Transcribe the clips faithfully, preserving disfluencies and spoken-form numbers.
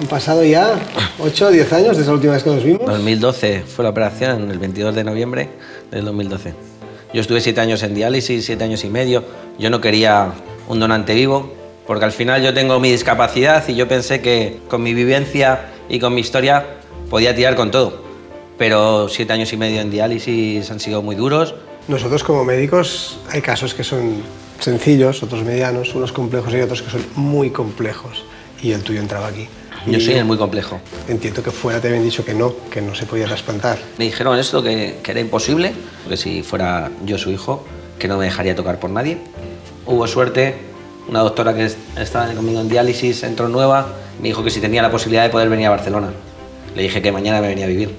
pasado ya ocho o diez años desde la última vez que nos vimos. dos mil doce fue la operación, el veintidós de noviembre del dos mil doce. Yo estuve siete años en diálisis, siete años y medio. Yo no quería un donante vivo, porque al final yo tengo mi discapacidad y yo pensé que con mi vivencia y con mi historia podía tirar con todo. Pero siete años y medio en diálisis han sido muy duros. Nosotros como médicos hay casos que son sencillos, otros medianos, unos complejos y otros que son muy complejos. Y el tuyo entraba aquí. Yo y soy el muy complejo. Entiendo que fuera te habían dicho que no, que no se podía trasplantar. Me dijeron esto, que, que era imposible, que si fuera yo su hijo, que no me dejaría tocar por nadie. Hubo suerte, una doctora que estaba conmigo en diálisis, entró nueva, me dijo que si tenía la posibilidad de poder venir a Barcelona. Le dije que mañana me venía a vivir.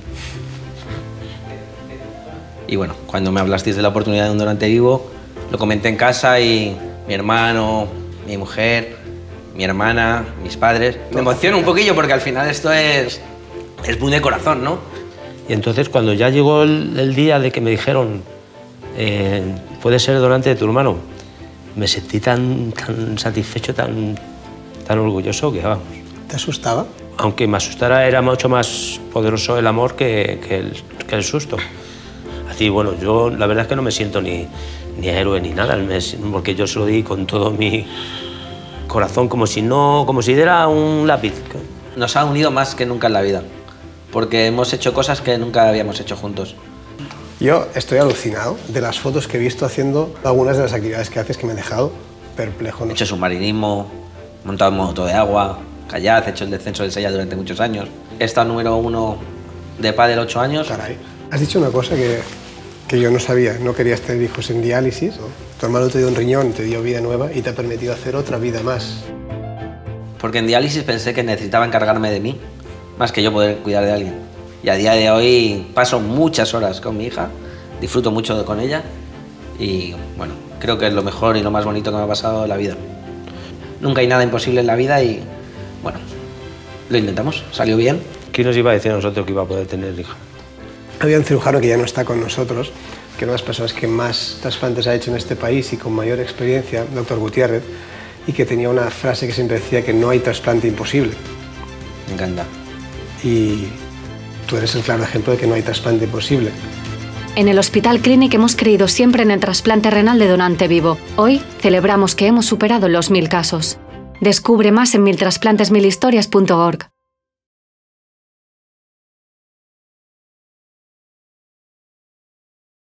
Y bueno, cuando me hablasteis de la oportunidad de un donante vivo, lo comenté en casa y mi hermano, mi mujer, mi hermana, mis padres. Me emociono un poquillo porque al final esto es, es muy de corazón, ¿no? Y entonces cuando ya llegó el, el día de que me dijeron eh, puedes ser donante de tu hermano, me sentí tan, tan satisfecho, tan, tan orgulloso que vamos. ¿Te asustaba? Aunque me asustara, era mucho más poderoso el amor que, que, el, que el susto. Así, bueno, yo la verdad es que no me siento ni, ni héroe ni nada, porque yo se lo di con todo mi corazón, como si no, como si diera un lápiz. Nos ha unido más que nunca en la vida, porque hemos hecho cosas que nunca habíamos hecho juntos. Yo estoy alucinado de las fotos que he visto haciendo algunas de las actividades que haces que me han dejado perplejo, ¿no? He hecho submarinismo, montado en moto de agua, kayak, he hecho el descenso del Sella durante muchos años. He estado número uno de pádel ocho años. Caray. Has dicho una cosa que, que yo no sabía, no querías tener hijos en diálisis, ¿no? Tu hermano te dio un riñón, te dio vida nueva y te ha permitido hacer otra vida más. Porque en diálisis pensé que necesitaba encargarme de mí, más que yo poder cuidar de alguien. Y a día de hoy paso muchas horas con mi hija, disfruto mucho con ella y bueno, creo que es lo mejor y lo más bonito que me ha pasado en la vida. Nunca hay nada imposible en la vida y bueno, lo intentamos, salió bien. ¿Quién nos iba a decir a nosotros que iba a poder tener hija? Había un cirujano que ya no está con nosotros, que es una de las personas que más trasplantes ha hecho en este país y con mayor experiencia, doctor Gutiérrez, y que tenía una frase que siempre decía que no hay trasplante imposible. Me encanta. Y tú eres el claro ejemplo de que no hay trasplante imposible. En el Hospital Clínic hemos creído siempre en el trasplante renal de donante vivo. Hoy celebramos que hemos superado los mil casos. Descubre más en mil trasplantes mil historias punto org.